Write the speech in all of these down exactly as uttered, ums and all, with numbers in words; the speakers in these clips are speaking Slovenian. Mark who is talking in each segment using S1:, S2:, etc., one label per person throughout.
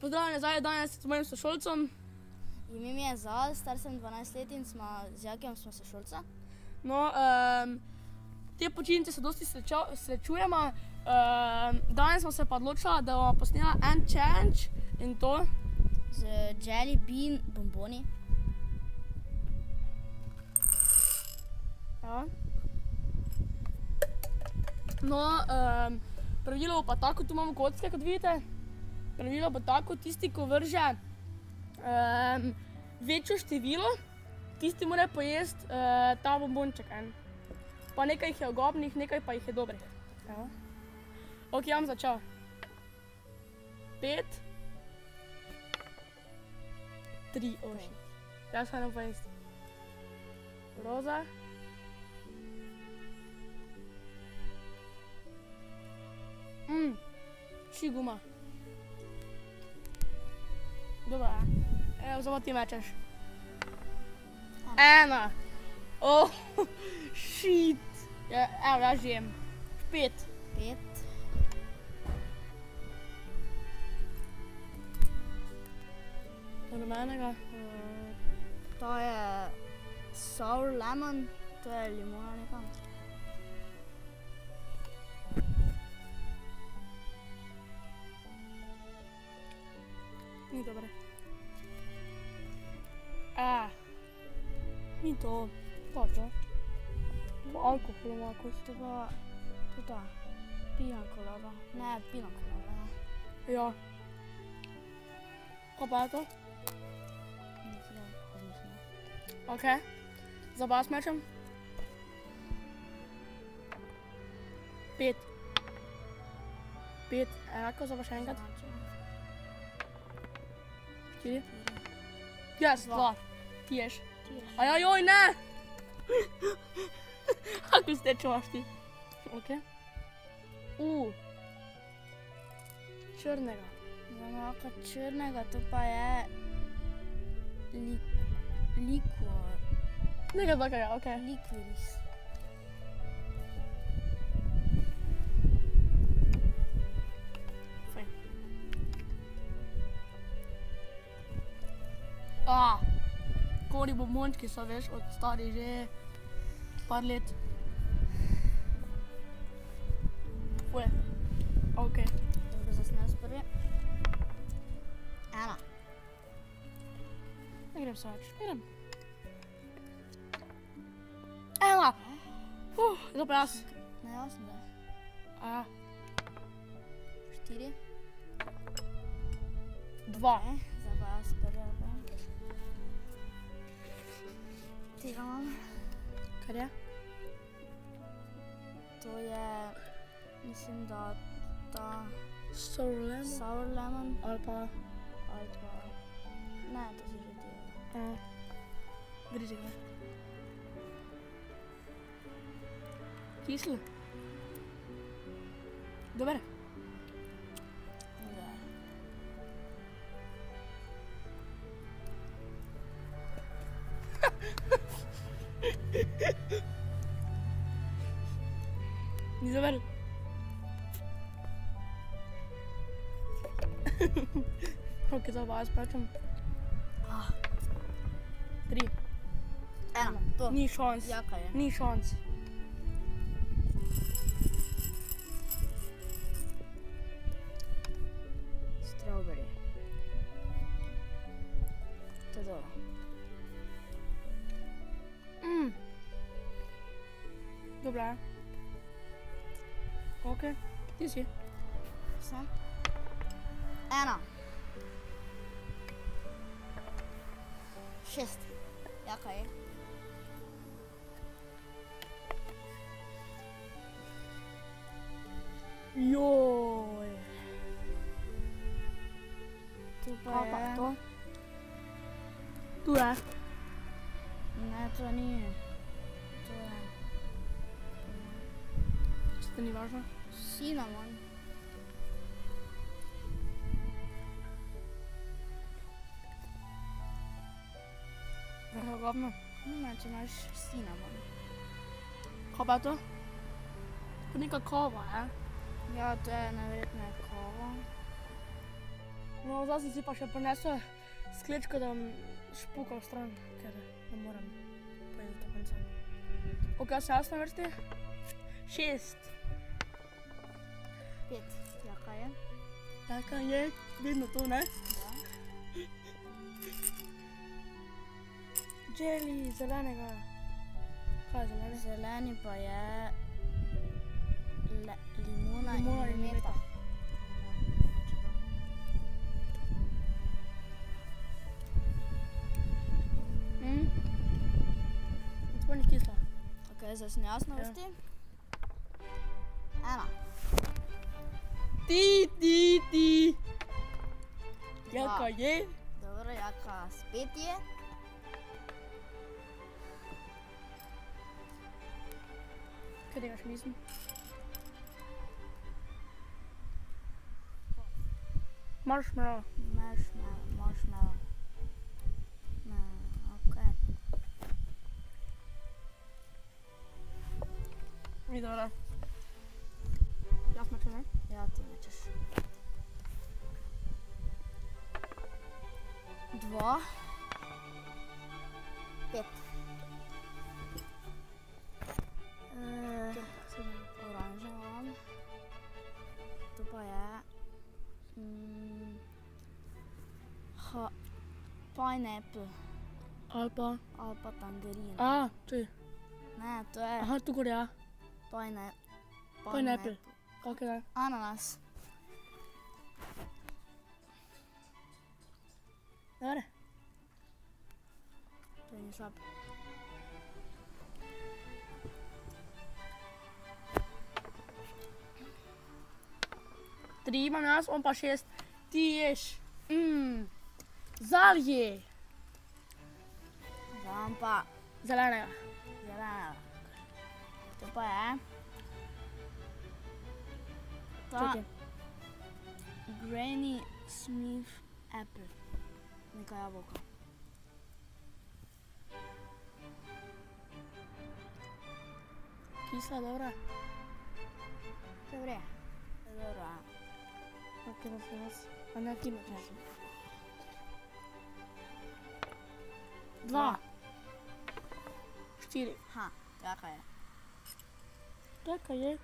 S1: Pozdravljeni nazaj, danes s mojim sošolcem.
S2: Ime mi je Zal, star sem dvanajst let in smo z Jakijem smo sošolca.
S1: No, um, te počitnice se dosti sreča, srečujemo. Um, danes smo se pa odločila, da bomo posnela en challenge in to.
S2: Z Jelly Bean bomboni.
S1: Ja. No, um, pravilo bo pa tako, tu imamo kocke, kot vidite. Pravilo bo tako, tisti, ko vrže um, večjo število, tisti mora pojesti uh, ta bombonček en. Pa nekaj jih je ogobnih, nekaj pa jih je dobrih.
S2: Ja.
S1: Ok, ja bom začel. Pet. Tri, oši. Jaz pa ne pojesti. Roza. Mmm, ši guma. Dobro, je. Evo, zdaj ti mečeš. Ena. Oh, shit. Evo, jaz žijem. Pet.
S2: Pet.
S1: Rumenega.
S2: To je sour lemon, to je limona neka.
S1: Ni dobre. A, ni to. To to. Po alkoholu malo.
S2: To pa, to ta, pina colada. Ne, pina colada.
S1: Ja. Kaj pa je to?
S2: Nisem razmišljala.
S1: Ok. Za vas mečem. Pet. Pet. Enako, za vas še enkrat. Štiri. Jaz, dva. Ti ješ. Ajaj, joj, ne! Kako ste čuvaš ti? Ok. U. Črnega.
S2: Znamaka črnega, to pa je lik, likor.
S1: Nekaj takega, ok.
S2: Likviris.
S1: Fajn. A, kori bombončki so, veš, od stari že par let. Fuje. Ok.
S2: Dobro, zdaj sem jaz prvi. Ena.
S1: Ne grem se več, ne grem. Ena! Uf, zdaj pa jaz.
S2: Ne, jaz sem da.
S1: A,
S2: Štiri.
S1: dva.
S2: Ne, zdaj pa jaz prvi. Tega imam.
S1: Kar je?
S2: To je, mislim, da ta
S1: Sour lemon.
S2: sour lemon.
S1: Ali pa...
S2: Ali pa... Ne, to si že ti.
S1: A, grizi ga. Kisel. Dober.
S2: Da.
S1: Ni dober. Ok, zdaj pa jaz plačam. Tri.
S2: Ena, to.
S1: Ni šans.
S2: Jaka je.
S1: Ni šans.
S2: Strawberry. To je dobro.
S1: Mm. Dobra je. Ok, ti si.
S2: Sem. Ena. Šest. Jaka je?
S1: Joj.
S2: Tu pa
S1: Kaj pa
S2: je...
S1: to? Tu je.
S2: Ne, to ni. To je...
S1: Če to ni važno.
S2: Cinnamon.
S1: Vrlo govno.
S2: Nima, če imaš cinnamon.
S1: Kaj pa je to? To neka kava, je?
S2: Ja, to je najverjetneje kava.
S1: No, zdaj sem si pa še prinesel sklečko, da bom špukal stran, ker ne moram pojeti do konca. Ok, jaz sem jaz na vrsti? Šest.
S2: Pet. Jaka je?
S1: Jaka je? Vidno to, ne?
S2: Da.
S1: Jelly, zelenega. Kaj je zeleni?
S2: Zeleni pa je le, limona,
S1: Limona
S2: in
S1: in
S2: meta.
S1: meta. Mm. To ni kisla.
S2: Ok, zdaj sem jaz na
S1: Ja.
S2: vrsti. Ena.
S1: Ti, ti, ti. Jaka je?
S2: Dobro, jaka spet je.
S1: Katerega še nisem? Marshmallow.
S2: Marshmallow, marshmallow. Ne, ok.
S1: Ni dobro. Jaz mečem, ne?
S2: Ja, ti mečeš. Dva. Pet. Eh, oranževa. To pa je mm, ha, pineapple
S1: Ali pa...
S2: ali pa tangerin.
S1: A, čuj.
S2: Ne, to je
S1: Aha, tu gor, ja.
S2: pine,
S1: Pineapple. Ok, da.
S2: Ananas.
S1: Dobre.
S2: To ni slab.
S1: Tri imam jaz, on pa šest. Ti ješ. Mmm. Zalje.
S2: Zdaj pa
S1: Zelenega.
S2: zelenega. To pa je ta
S1: Čakaj.
S2: Granny Smith apple. Neka jabolka.
S1: Kisla, dobra.
S2: Dobre. Dobro, a.
S1: Ok, da sem jaz. A ne, ti mečeš. Dva. Štiri.
S2: Ha, jaka je.
S1: Jaka je?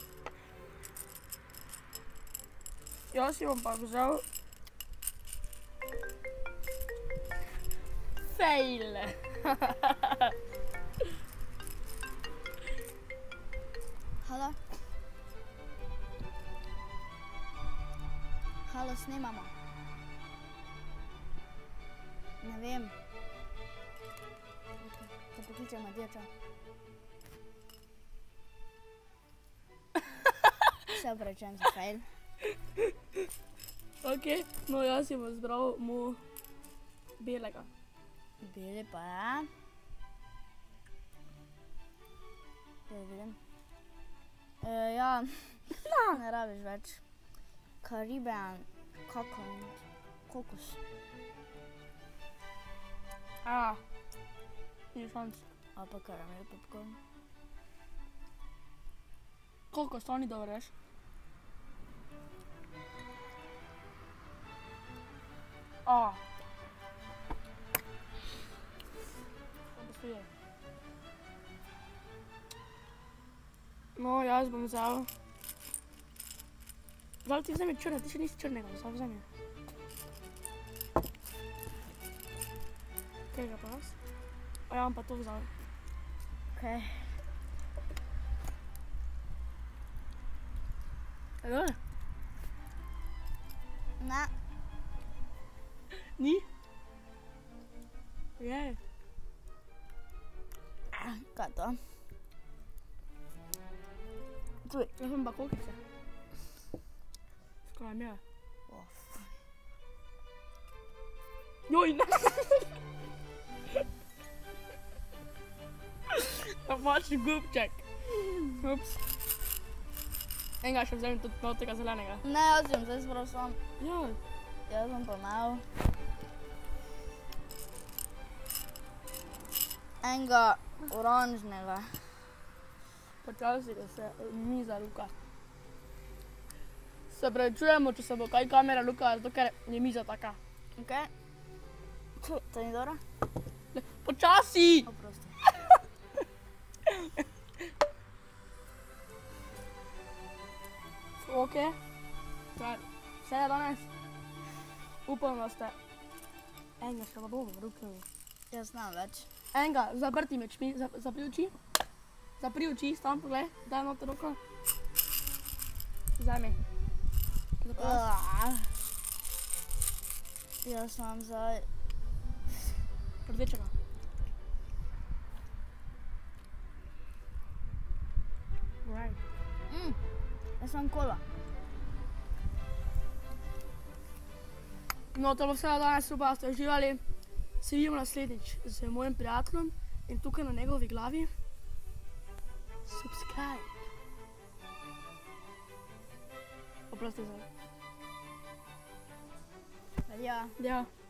S1: Jaz si bom pa vzel... Fail.
S2: Halo? Halo, snemamo. Ne vem. Ok, te pokličem Matija, čau. Se opravičujem za fail.
S1: Ok, no jaz si bom zbral mu belega.
S2: Beli pa je. Da vidim. E, ja, ne rabiš več. Caribbean coconut, kokos.
S1: A, ni šanc.
S2: Ali pa karamel popcorn.
S1: Koliko stani dobro, veš? A. Kako stoji? No, jaz bom vzel. Zdaj ti vzemi črne, ti še nisi črnega, zdaj vzemi. Tega pa jaz. A ja bom pa to vzel.
S2: Okej.
S1: Je dobro?
S2: Ne,
S1: Ni? Je.
S2: kaj to? Čuj.
S1: Jaz imam pa kokice. Skaj imam je?
S2: Of.
S1: Joj, ne! Domači gubček. Ups. Enega še vzem tudi od tega zelenega.
S2: Ne, jaz bom zdaj zbral sam.
S1: Ja.
S2: Jaz bom pa imel enega oranžnega.
S1: Počasi, da se miza luka. Se pravičujemo, če se bo kaj kamera lukala, zato ker je miza taka.
S2: Ok. To ni dobro?
S1: Počasi!
S2: Oprosti.
S1: Ok. Kaj, vse je danes? Upam, da ste. Enega še pa bomo ruknili.
S2: Jaz znam več.
S1: Enega, zaprti mečmi, zapri oči. Zapri oči, stam poglej, daj noter roko. Vzemi.
S2: Jaz znam zdaj.
S1: Rdečega. Right.
S2: Mm, jaz znam kola.
S1: No, to bo vse danes, upam, da ste uživali. Se vidimo naslednjič z mojim prijateljem in tukaj na njegovi glavi. Subscribe. Oprosti zdaj.
S2: Ja.
S1: Ja.